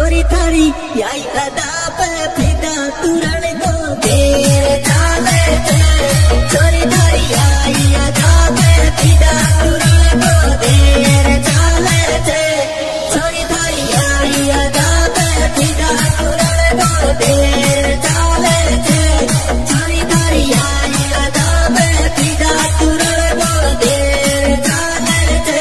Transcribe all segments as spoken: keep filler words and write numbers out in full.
छोरी थारी आई अदा पे फिदा तुरण को देर चाले छे छोरी थारी आई अदा पे फिदा तुरण को देर चाले छे छोरी थारी आई अदा पे फिदा तुरण को देर चाले छे छोरी थारी आई अदा पे फिदा तुरण को देर चाले छे।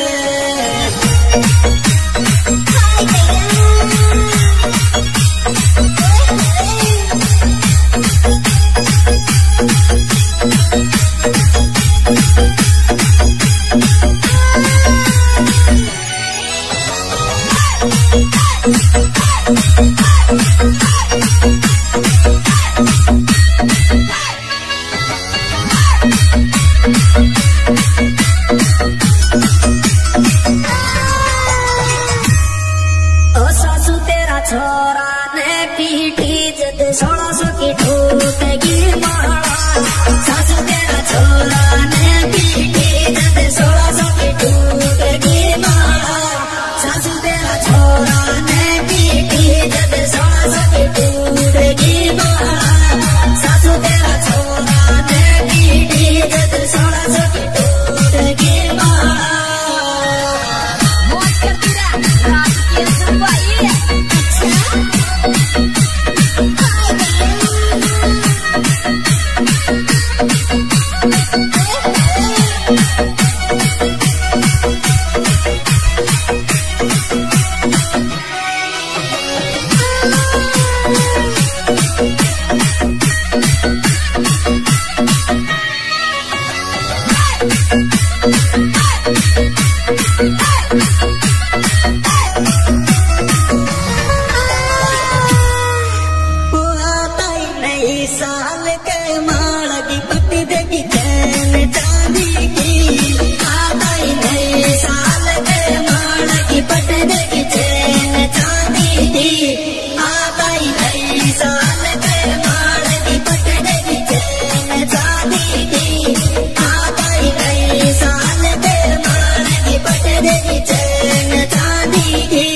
छोरा ने पीटी जद सोलह सौ की ठोकेगी माला सासू तेरा छोरा ने पीटी जद सोलह सौ की ठोकेगी माला सासू तेरा छोरा ने पीटी जद सोलह सौ की ठोकेगी माला सासू तेरा छोरा ने पीटी जद सोलह सौ की ठोकेगी माला। साल के माल की पट्टी देगी चैन चांदी की आई नई साल के माल की पट्टी देगी चैन चांदी की आई नई साल के माल की पट्टी देगी चैन चांदी की आई नई साल के माल की पट्टी देगी चैन चांदी की।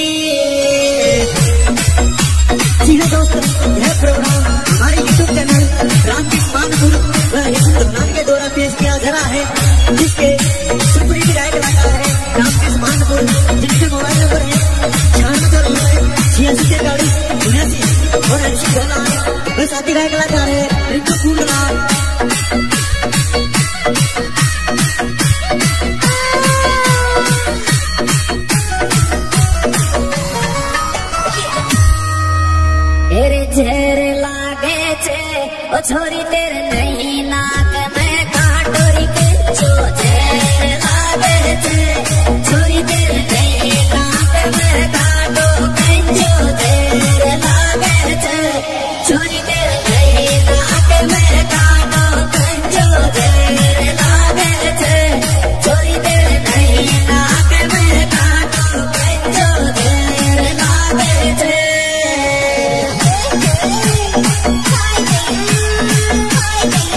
जी हाँ दोस्तों, यह प्रोग्राम हमारे यूट्यूब चैनल रामकृष्ण मानपुर व हिंदुस्तान के द्वारा पेश किया जा रहा है, जिसके सुप्रीम राय कलाकार है रामकृष्ण मानपुर, जिनके मोबाइल नंबर है छियानवे सौ नब्बे छियासी तैतालीस उन्यासी और ऐसी गाना व साथी राय कलाकार है रिंकू कुंडलाल। झेरे लागे छे ओ छोरी तेरे नहीं नाक में काटोरी के जो झेरे लागे छे छोरी तेरे नहीं नाक में काटो के जो झेरे लागे छे छोरी तेरे नहीं नाक में काटो के जो झेरे लागे छे छोरी तेरे नहीं नाक में काटो के जो झेरे लागे छे। Hi,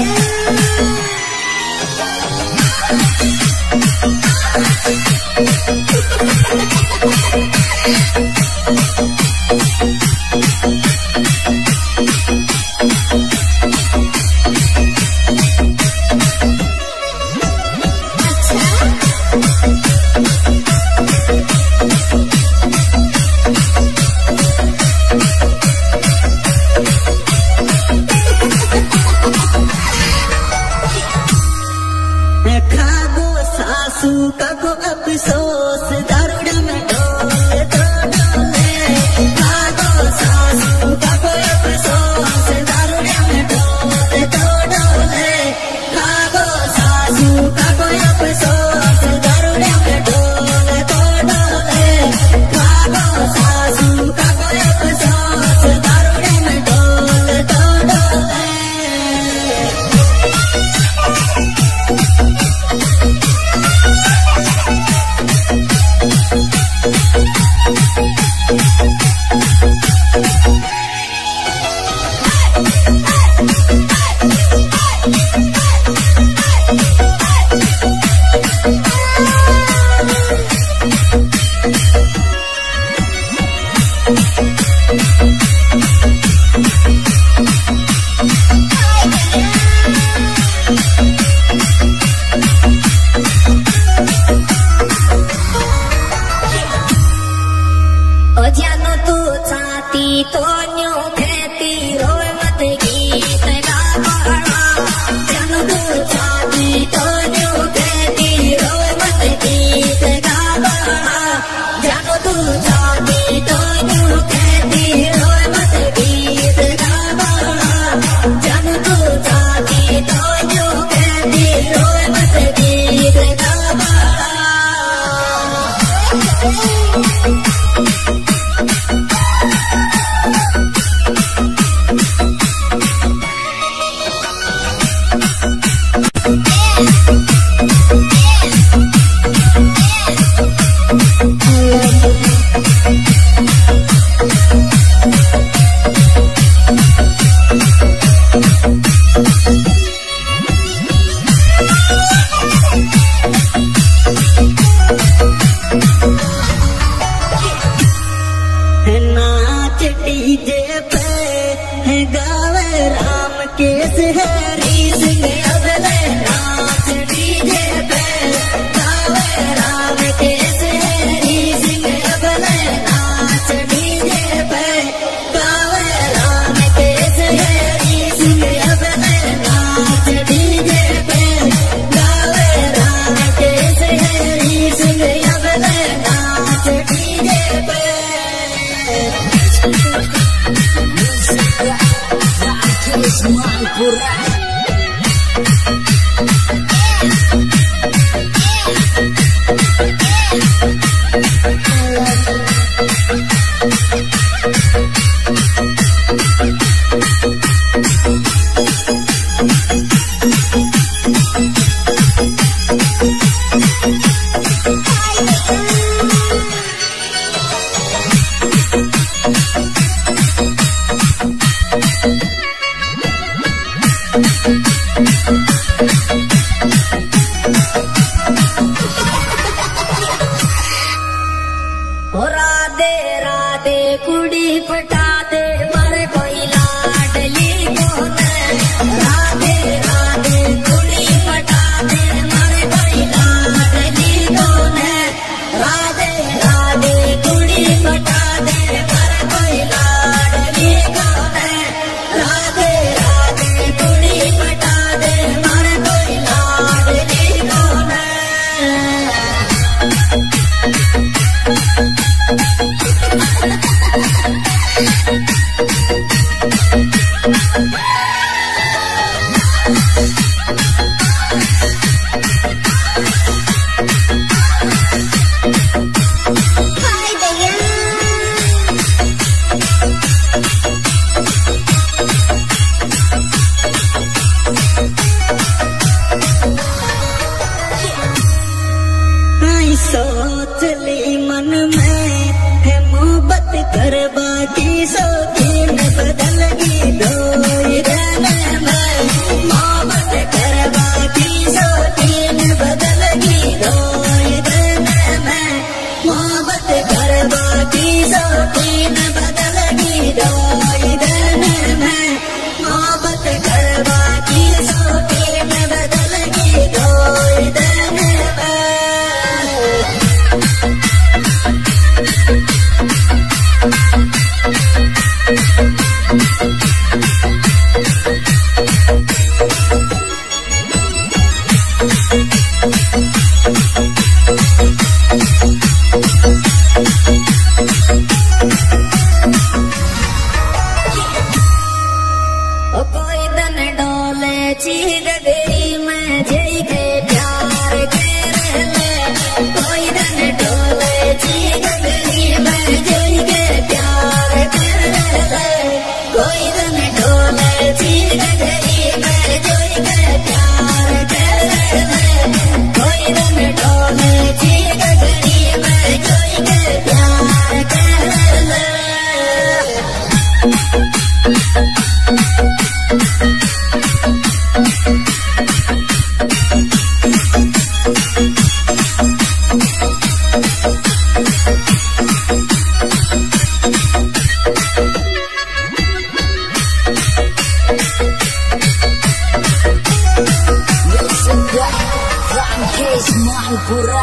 सोच ली मन में है मोहब्बत करवा की सोच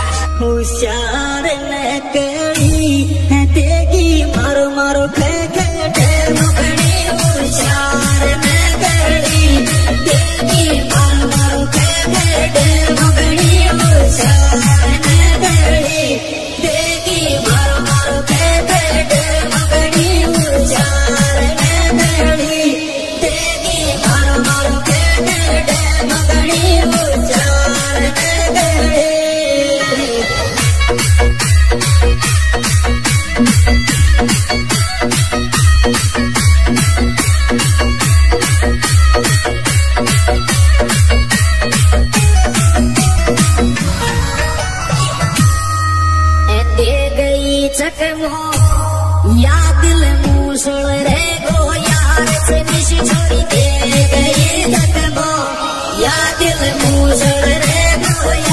होशियार लकड़ी तेगी मारो मारो खे खे ढेर मकड़ी होशियार लकड़ी तेगी मारो मारो खे खे ढेर मकड़ी होशियार लकड़ी तेगी मारो मारो खे खे ढेर मकड़ी होशियार लकड़ी तेगी मारो मारो खे खे ढेर मकड़ी होशियार लकड़ी चकमो या दिल मूसल रे गो यार से निशी छोड़ी दे गई चकमो या दिल मूसल रे गो।